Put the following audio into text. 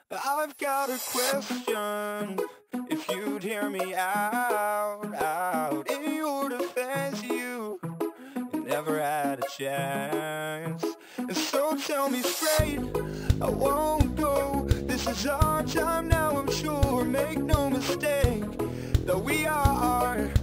I've got a question, if you'd hear me out. In your defense, you never had a chance. And so tell me straight, I won't go. This is our time now, I'm sure. Make no mistake that we are